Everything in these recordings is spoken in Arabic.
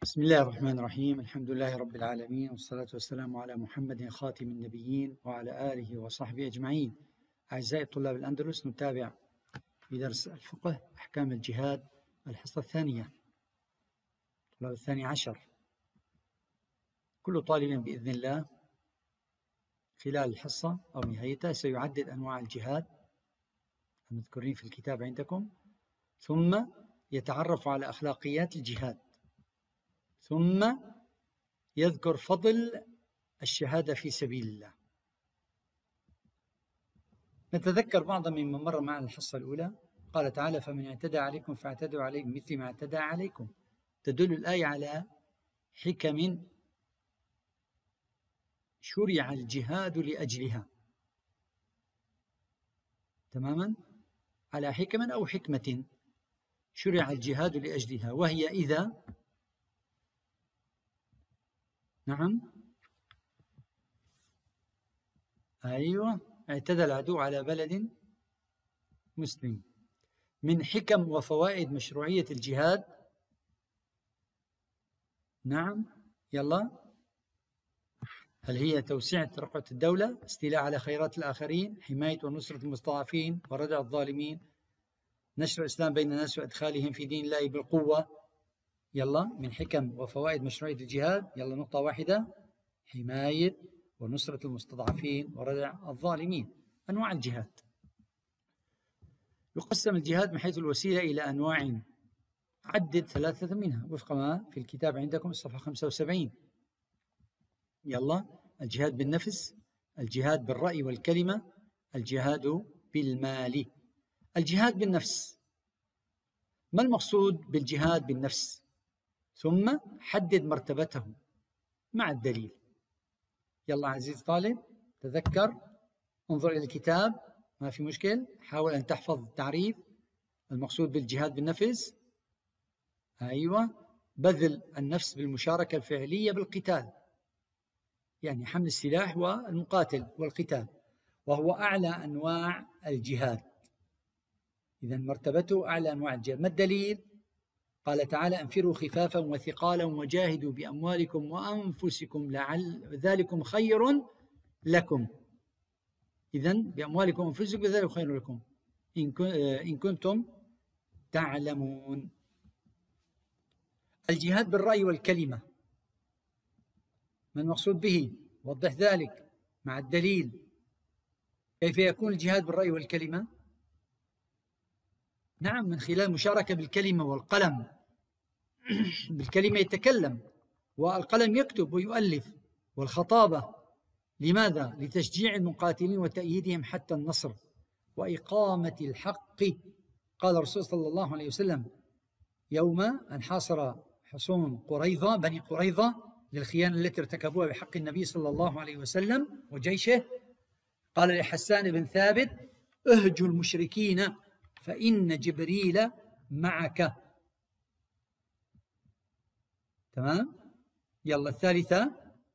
بسم الله الرحمن الرحيم. الحمد لله رب العالمين، والصلاة والسلام على محمد خاتم النبيين وعلى آله وصحبه أجمعين. أعزائي طلاب الأندلس، نتابع في درس الفقه أحكام الجهاد الحصة الثانية، طلاب الثاني عشر. كل طالب بإذن الله خلال الحصة أو نهايتها سيعدد أنواع الجهاد المذكورين في الكتاب عندكم، ثم يتعرف على أخلاقيات الجهاد، ثم يذكر فضل الشهادة في سبيل الله. نتذكر بعضا مما مر معنا الحصة الأولى. قال تعالى: فمن اعتدى عليكم فاعتدوا عليه بمثل ما اعتدى عليكم. تدل الآية على حكم شرع الجهاد لأجلها، تماما، على حكم أو حكمة شرع الجهاد لأجلها، وهي إذا اعتدى العدو على بلد مسلم. من حكم وفوائد مشروعية الجهاد، يلا، هل هي توسعة رقعة الدولة، استيلاء على خيرات الآخرين، حماية ونصرة المستضعفين وردع الظالمين، نشر الإسلام بين الناس وإدخالهم في دين الله بالقوة؟ يلا، من حكم وفوائد مشروعية الجهاد، يلا نقطة واحدة: حماية ونصرة المستضعفين وردع الظالمين. أنواع الجهاد: يقسم الجهاد من حيث الوسيلة إلى أنواع، عدد ثلاثة منها وفق ما في الكتاب عندكم الصفحة 75. يلا: الجهاد بالنفس، الجهاد بالرأي والكلمة، الجهاد بالمال. الجهاد بالنفس، ما المقصود بالجهاد بالنفس؟ ثم حدد مرتبته مع الدليل. يلا عزيز طالب، تذكر، انظر إلى الكتاب، ما في مشكل، حاول أن تحفظ التعريف. المقصود بالجهاد بالنفس، بذل النفس بالمشاركة الفعلية بالقتال، يعني حمل السلاح والمقاتل والقتال، وهو أعلى أنواع الجهاد. إذن مرتبته أعلى أنواع الجهاد. ما الدليل؟ قال تعالى: انفروا خفافا وثقالا وجاهدوا بأموالكم وأنفسكم لعل ذلكم خير لكم. إذن بأموالكم وأنفسكم ذلك خير لكم إن كنتم تعلمون. الجهاد بالرأي والكلمة، ما المقصود به؟ وضح ذلك مع الدليل. كيف يكون الجهاد بالرأي والكلمة؟ من خلال مشاركة بالكلمة والقلم. بالكلمة يتكلم، والقلم يكتب ويؤلف، والخطابة. لماذا؟ لتشجيع المقاتلين وتأييدهم حتى النصر وإقامة الحق. قال الرسول صلى الله عليه وسلم يوم أن حاصر حصون قريظة، بني قريظة، للخيانة التي ارتكبوها بحق النبي صلى الله عليه وسلم وجيشه، قال لحسان بن ثابت: اهجوا المشركين فإن جبريل معك. تمام؟ يلا الثالثة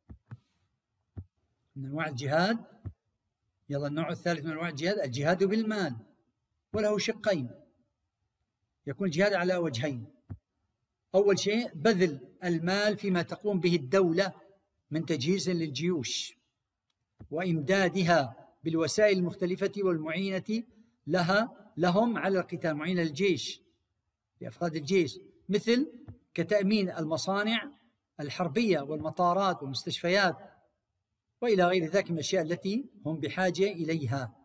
من أنواع الجهاد، يلا النوع الثالث من أنواع الجهاد: الجهاد بالمال، وله شقين. يكون الجهاد على وجهين: أول شيء بذل المال فيما تقوم به الدولة من تجهيز للجيوش وإمدادها بالوسائل المختلفة والمعينة لهم على القتال، معينة للجيش لأفراد الجيش، مثل كتأمين المصانع الحربية والمطارات والمستشفيات وإلى غير ذلك من الأشياء التي هم بحاجة إليها.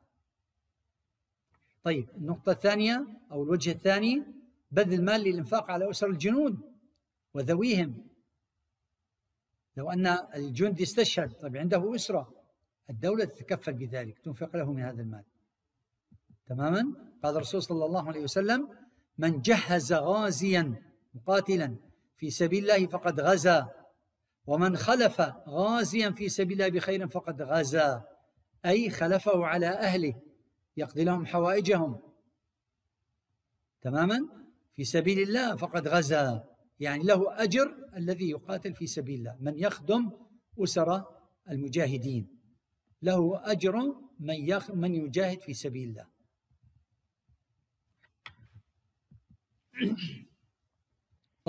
طيب، النقطة الثانية أو الوجه الثاني: بذل المال للإنفاق على أسر الجنود وذويهم. لو أن الجندي استشهد، طيب عنده أسرة، الدولة تتكفل بذلك، تنفق له من هذا المال. تماما؟ قال الرسول صلى الله عليه وسلم: من جهز غازيا مقاتلا في سبيل الله فقد غزا، ومن خلف غازيا في سبيل الله بخير فقد غزا، أي خلفه على أهله يقضي لهم حوائجهم. تماما؟ في سبيل الله فقد غزا، يعني له أجر الذي يقاتل في سبيل الله. من يخدم أسر المجاهدين له أجر من يجاهد في سبيل الله.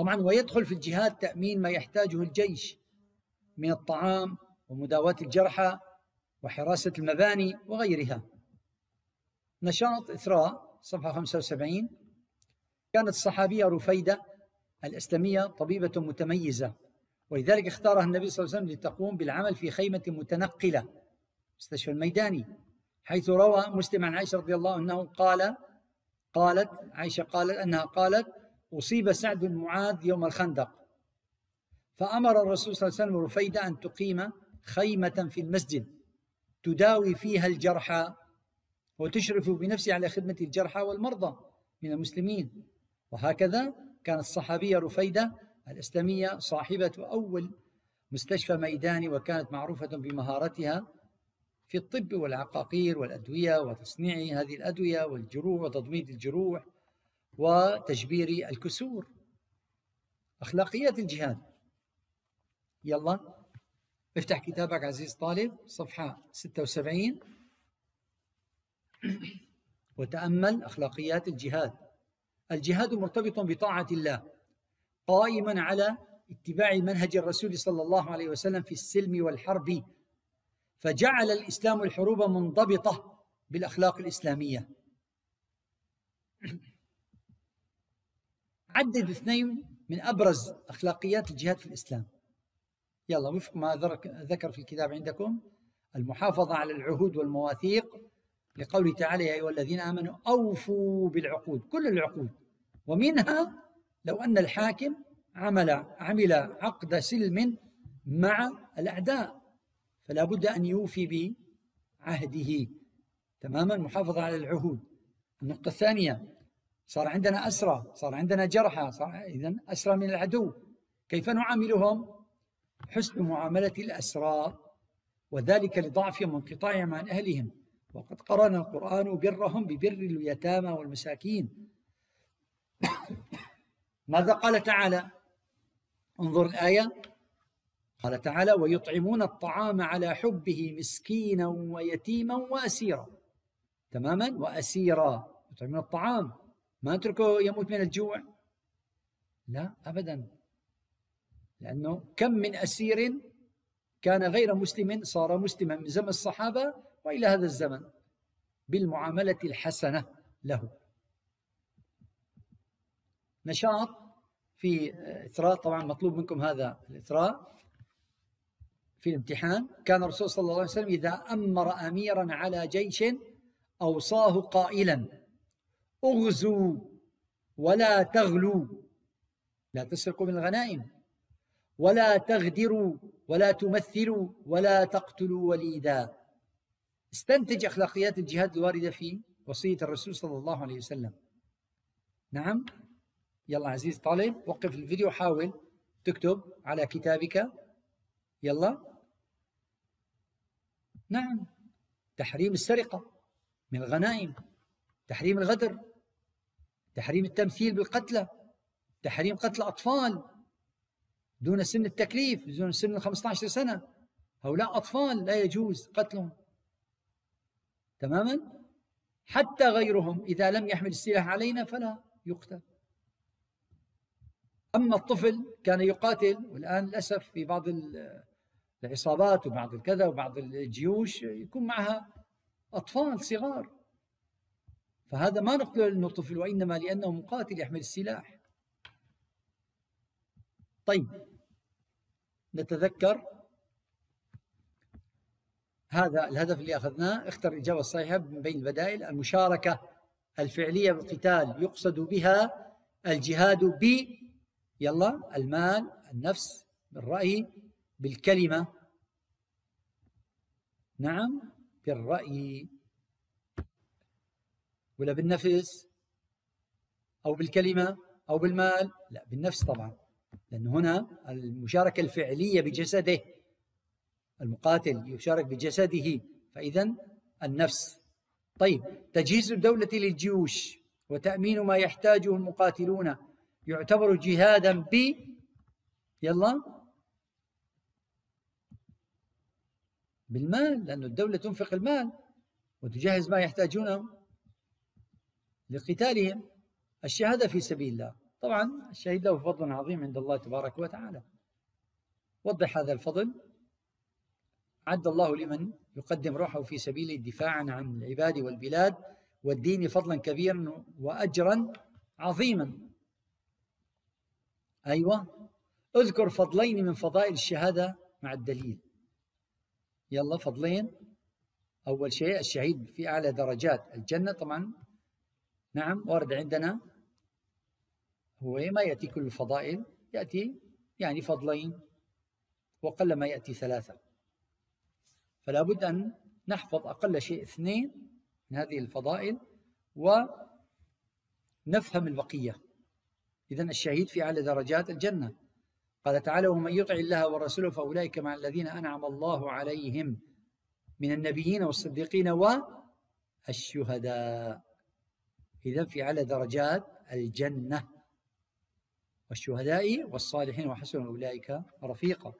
طبعا ويدخل في الجهاد تأمين ما يحتاجه الجيش من الطعام ومداواة الجرحى وحراسة المباني وغيرها. نشاط إثراء صفحة 75. كانت الصحابية رفيدة الأسلمية طبيبة متميزة، ولذلك اختارها النبي صلى الله عليه وسلم لتقوم بالعمل في خيمة متنقلة مستشفى الميداني، حيث روى مسلم عن عائشة رضي الله عنها قالت عائشة أنها قالت: أصيب سعد بن معاذ يوم الخندق، فأمر الرسول صلى الله عليه وسلم رفيدة أن تقيم خيمة في المسجد تداوي فيها الجرحى وتشرف بنفسها على خدمة الجرحى والمرضى من المسلمين. وهكذا كانت الصحابية رفيدة الأسلمية صاحبة أول مستشفى ميداني، وكانت معروفة بمهارتها في الطب والعقاقير والأدوية وتصنيع هذه الأدوية والجروح وتضميد الجروح وتجبير الكسور. أخلاقيات الجهاد. يلا افتح كتابك عزيز طالب صفحة 76 وتأمل أخلاقيات الجهاد. الجهاد مرتبط بطاعة الله، قائما على اتباع منهج الرسول صلى الله عليه وسلم في السلم والحرب، فجعل الإسلام الحروب منضبطة بالأخلاق الإسلامية. عدد 2 من أبرز أخلاقيات الجهاد في الإسلام. يلا وفق ما ذكر في الكتاب عندكم: المحافظة على العهود والمواثيق، لقوله تعالى: يا أيها الذين آمنوا أوفوا بالعقود، كل العقود، ومنها لو أن الحاكم عمل عقد سلم مع الأعداء فلا بد أن يوفي بعهده تماما. محافظة على العهود. النقطة الثانية: صار عندنا أسرى، صار عندنا جرحى، إذن أسرى من العدو، كيف نعاملهم؟ حسن معاملة الأسرى، وذلك لضعفهم وانقطاعهم عن أهلهم، وقد قرن القرآن برهم ببر اليتامى والمساكين. ماذا قال تعالى؟ انظر الآية. قال تعالى: ويطعمون الطعام على حبه مسكينا ويتيما وأسيرا. تماما، وأسيرا. يطعمون الطعام، ما نتركه يموت من الجوع، لا أبدا، لأنه كم من أسير كان غير مسلم صار مسلما من زمن الصحابة وإلى هذا الزمن بالمعاملة الحسنة له. نشاط في إثراء، طبعا مطلوب منكم هذا الإثراء في الامتحان. كان الرسول صلى الله عليه وسلم إذا أمر أميرا على جيش أوصاه قائلا: اغزوا ولا تغلوا، لا تسرقوا من الغنائم، ولا تغدروا، ولا تمثلوا، ولا تقتلوا وليدا. استنتج أخلاقيات الجهاد الواردة في وصية الرسول صلى الله عليه وسلم. نعم، يلا عزيز طالب وقف الفيديو، حاول تكتب على كتابك. يلا. نعم، تحريم السرقة من الغنائم، تحريم الغدر، تحريم التمثيل بالقتلى، تحريم قتل أطفال دون سن التكليف، دون سن 15 سنة، هؤلاء أطفال لا يجوز قتلهم تماما. حتى غيرهم إذا لم يحمل السلاح علينا فلا يقتل. أما الطفل كان يقاتل، والآن للأسف في بعض العصابات وبعض الكذا وبعض الجيوش يكون معها أطفال صغار، فهذا ما نقتل لأنه طفل، وإنما لأنه مقاتل يحمل السلاح. طيب، نتذكر هذا الهدف اللي أخذناه. اختر الإجابة الصحيحة من بين البدائل. المشاركة الفعلية بالقتال يقصد بها الجهاد يلا المال، النفس، بالرأي، بالكلمة. نعم، بالرأي ولا بالنفس أو بالكلمة أو بالمال؟ لا، بالنفس طبعا، لأن هنا المشاركة الفعلية بجسده، المقاتل يشارك بجسده، فإذن النفس. طيب، تجهيز الدولة للجيوش وتأمين ما يحتاجه المقاتلون يعتبر جهادا يلا بالمال، لأن الدولة تنفق المال وتجهز ما يحتاجونه لقتالهم. الشهادة في سبيل الله طبعا الشهيد له فضل عظيم عند الله تبارك وتعالى. وضح هذا الفضل. أعد الله لمن يقدم روحه في سبيله دفاعا عن العباد والبلاد والدين فضلا كبيرا وأجرا عظيما. أيوة، اذكر فضلين من فضائل الشهادة مع الدليل. يلا فضلين. أول شيء الشهيد في أعلى درجات الجنة طبعا، نعم ورد عندنا، هو ما يأتي كل الفضائل، يأتي يعني فضلين وقل ما يأتي ثلاثة، فلا بد أن نحفظ أقل شيء 2 من هذه الفضائل ونفهم البقية. إذن الشهيد في أعلى درجات الجنة. قال تعالى: ومن يطع الله ورسوله فأولئك مع الذين أنعم الله عليهم من النبيين والصديقين والشهداء. إذن في أعلى درجات الجنة، والشهداء والصالحين وحسن أولئك رفيقا.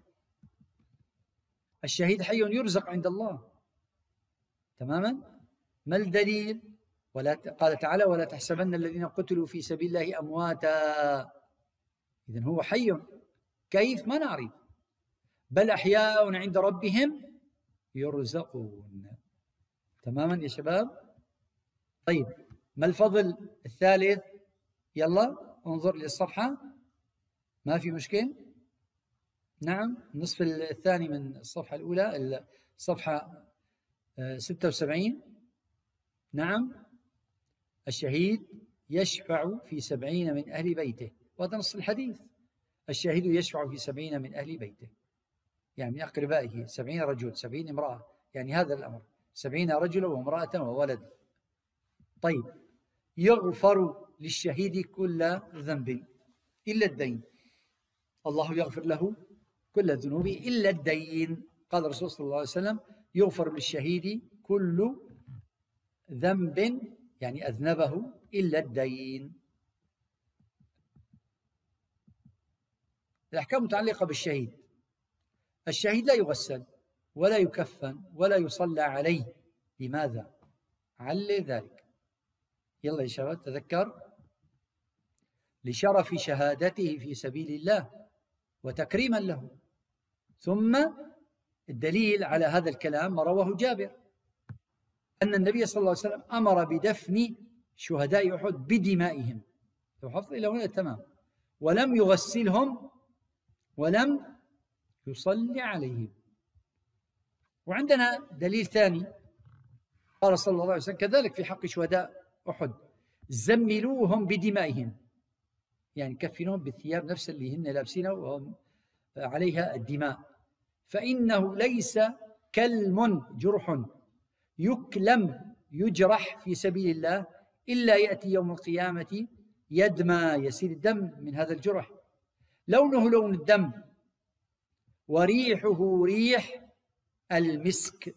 الشهيد حي يرزق عند الله. تماما. ما الدليل؟ قال تعالى: ولا تحسبن الذين قتلوا في سبيل الله أمواتا. إذن هو حي، كيف ما نعرف، بل أحياء عند ربهم يرزقون. تماما يا شباب. طيب، ما الفضل الثالث؟ يلا انظر للصفحة، ما في مشكل. نعم، النصف الثاني من الصفحة الأولى، الصفحة 76. نعم، الشهيد يشفع في 70 من أهل بيته، وهذا نص الحديث. الشهيد يشفع في 70 من أهل بيته، يعني من أقربائه، 70 رجل 70 امرأة، يعني هذا الأمر 70 رجلا وامرأة وولد. طيب، يغفر للشهيد كل ذنب إلا الدين. الله يغفر له كل الذنوب إلا الدين. قال الرسول صلى الله عليه وسلم: يغفر للشهيد كل ذنب، يعني أذنبه، إلا الدين. الأحكام متعلقة بالشهيد. الشهيد لا يغسل ولا يكفن ولا يصلى عليه. لماذا؟ علل ذلك. يلا يا شباب تذكر: لشرف شهادته في سبيل الله وتكريما له. ثم الدليل على هذا الكلام ما رواه جابر أن النبي صلى الله عليه وسلم أمر بدفن شهداء أحد بدمائهم. لو حفظ إلى هنا تمام. ولم يغسلهم ولم يصلي عليهم. وعندنا دليل ثاني، قال صلى الله عليه وسلم كذلك في حق شهداء أحد: زملوهم بدمائهم، يعني كفنوهم بالثياب نفس اللي هن لابسينها وهم عليها الدماء، فإنه ليس كلم جرح يكلم يجرح في سبيل الله إلا يأتي يوم القيامة يدمى، يسيل الدم من هذا الجرح، لونه لون الدم وريحه ريح المسك.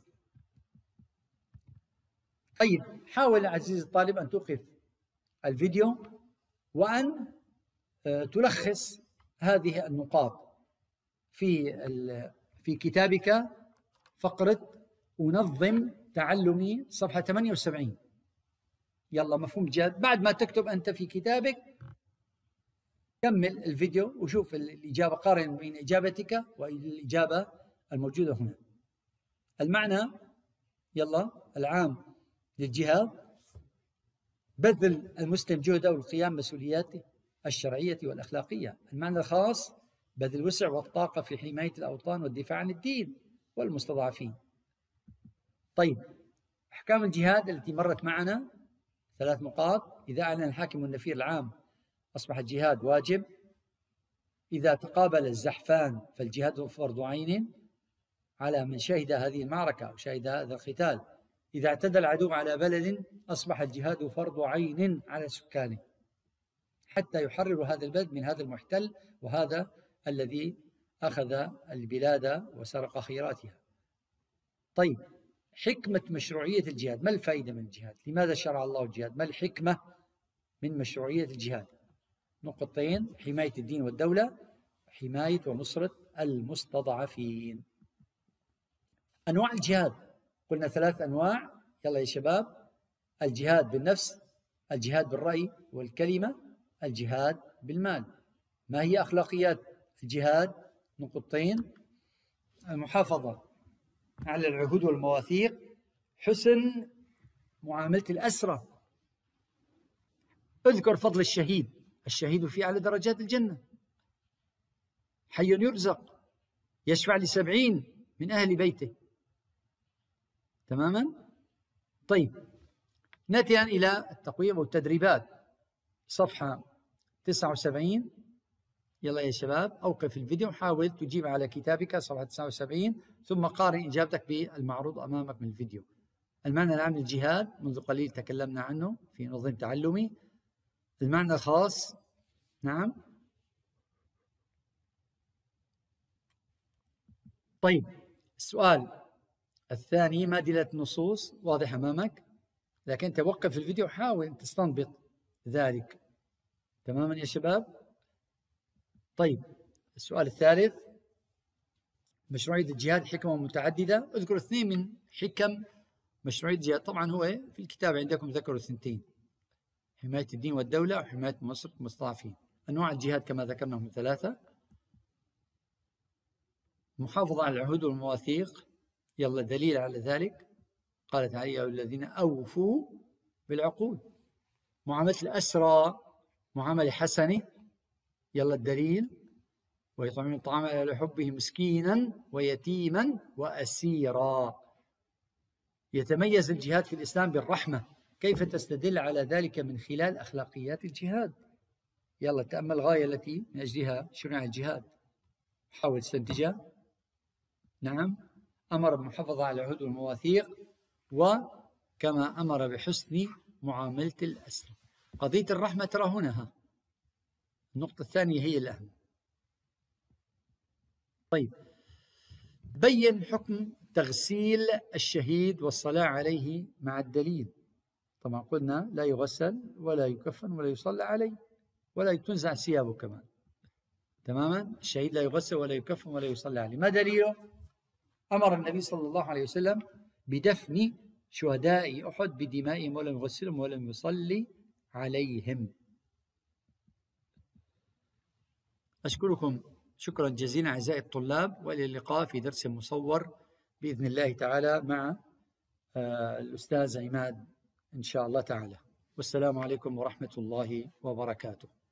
طيب، حاول عزيزي الطالب أن توقف الفيديو وأن تلخص هذه النقاط في كتابك، فقرة أنظم تعلمي، صفحة 78. يلا مفهوم جاد. بعد ما تكتب أنت في كتابك كمل الفيديو وشوف الإجابة، قارن بين إجابتك والإجابة الموجودة هنا. المعنى، يلا، العام للجهاد: بذل المسلم جهده والقيام بمسؤولياته الشرعية والأخلاقية. المعنى الخاص: بذل الوسع والطاقة في حماية الأوطان والدفاع عن الدين والمستضعفين. طيب، أحكام الجهاد التي مرت معنا 3 نقاط: إذا أعلن الحاكم النفير العام أصبح الجهاد واجب. إذا تقابل الزحفان فالجهاد فرض عين على من شهد هذه المعركة أو شهد هذا القتال. إذا اعتدى العدو على بلد أصبح الجهاد فرض عين على سكانه حتى يحرروا هذا البلد من هذا المحتل وهذا الذي أخذ البلاد وسرق خيراتها. طيب، حكمة مشروعية الجهاد، ما الفائدة من الجهاد؟ لماذا شرع الله الجهاد؟ ما الحكمة من مشروعية الجهاد؟ نقطتين: حماية الدين والدولة، حماية ونصرة المستضعفين. أنواع الجهاد قلنا 3 أنواع. يلا يا شباب: الجهاد بالنفس، الجهاد بالرأي والكلمة، الجهاد بالمال. ما هي أخلاقيات الجهاد؟ نقطتين: المحافظة على العهود والمواثيق، حسن معاملة الأسرى. اذكر فضل الشهيد، الشهيد في أعلى درجات الجنة، حي يرزق، يشفع ل70 من أهل بيته. تماما؟ طيب، نأتي إلى التقويم والتدريبات، صفحة 79. يلا يا شباب، أوقف الفيديو وحاول تجيب على كتابك صفحة 79، ثم قارن إجابتك بالمعروض أمامك من الفيديو. المعنى العام للجهاد منذ قليل تكلمنا عنه في نظم تعلمي. المعنى الخاص، نعم. طيب، السؤال الثاني: ما دلالة النصوص؟ واضح أمامك، لكن توقف الفيديو وحاول تستنبط ذلك. تماما يا شباب؟ طيب، السؤال الثالث: مشروعية الجهاد حكمة متعددة. اذكر 2 من حكم مشروعية الجهاد. طبعا هو في الكتاب عندكم ذكروا 2: حماية الدين والدولة وحماية مصر المستضعفين. أنواع الجهاد كما ذكرنا هم 3: محافظة على العهود والمواثيق. يلا دليل على ذلك، قال تعالى: يا أيها الذين أوفوا بالعقود. معاملة الأسرى معاملة حسنة. يلا الدليل: ويطعمون الطعام على حبه مسكينا ويتيما وأسيرا. يتميز الجهاد في الإسلام بالرحمة. كيف تستدل على ذلك؟ من خلال أخلاقيات الجهاد. يلا تأمل الغاية التي من أجلها شرع الجهاد، حاول تستنتجها. نعم، أمر بالمحافظة على العهود والمواثيق، وكما أمر بحسن معاملة الأسرى. قضية الرحمة ترى هنا، النقطة الثانية هي الأهم. طيب، بين حكم تغسيل الشهيد والصلاة عليه مع الدليل. طبعا قلنا لا يغسل ولا يكفن ولا يصلى عليه ولا تنزع ثيابه كمان. تماما؟ الشهيد لا يغسل ولا يكفن ولا يصلى عليه. ما دليله؟ أمر النبي صلى الله عليه وسلم بدفن شهداء أحد بدمائهم ولم يغسلهم ولم يصلي عليهم. أشكركم شكرا جزيلا أعزائي الطلاب، وإلى اللقاء في درس مصور بإذن الله تعالى مع الأستاذ عماد إن شاء الله تعالى. والسلام عليكم ورحمة الله وبركاته.